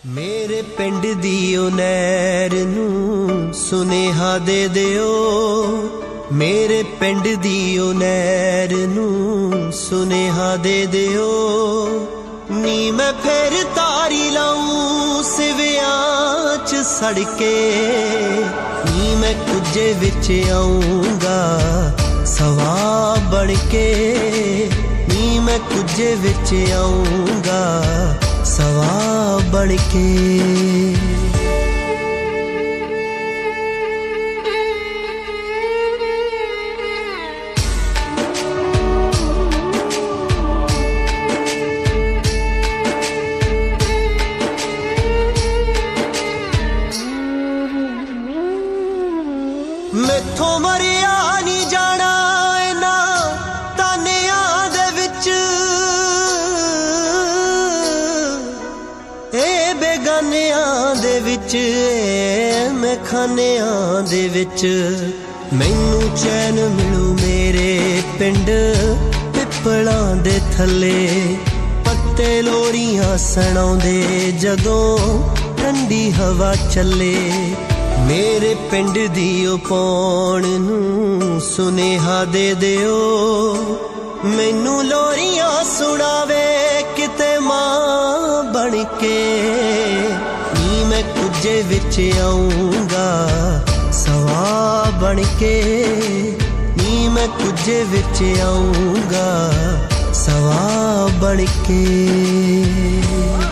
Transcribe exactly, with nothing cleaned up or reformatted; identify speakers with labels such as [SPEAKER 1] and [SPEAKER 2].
[SPEAKER 1] मेरे पिंड दी ओ नहर नूं सुनेहा दे दिओ। मेरे पिंड दी ओ नहर नूं सुनेहा दे दिओ। नी मैं फिर तारी लाऊं सिवियां च सड़के। नी मैं कुजे विच आऊंगा सवा बन के। नी मैं कुजे विच आऊंगा सवा बन के। मैथों मरिया नहीं जाना इना तानिया दे विच। ए बेगानिया दे विच मैं खानिया दे विच। मैनू चैन मिलू मेरे पिंड पिपलां दे थल्ले। पत्ते लोरियां सुणाउंदे जदों ठंडी हवा चले। मेरे पिंड दी ओ पौण नूं सुनेहा दे दिओ। मैनू लोरियां सुणावे किते मां बन के। नी मैं कुजे विच आऊंगा सवा बन के। नी मैं कुजे विच आऊंगा सवा बन के।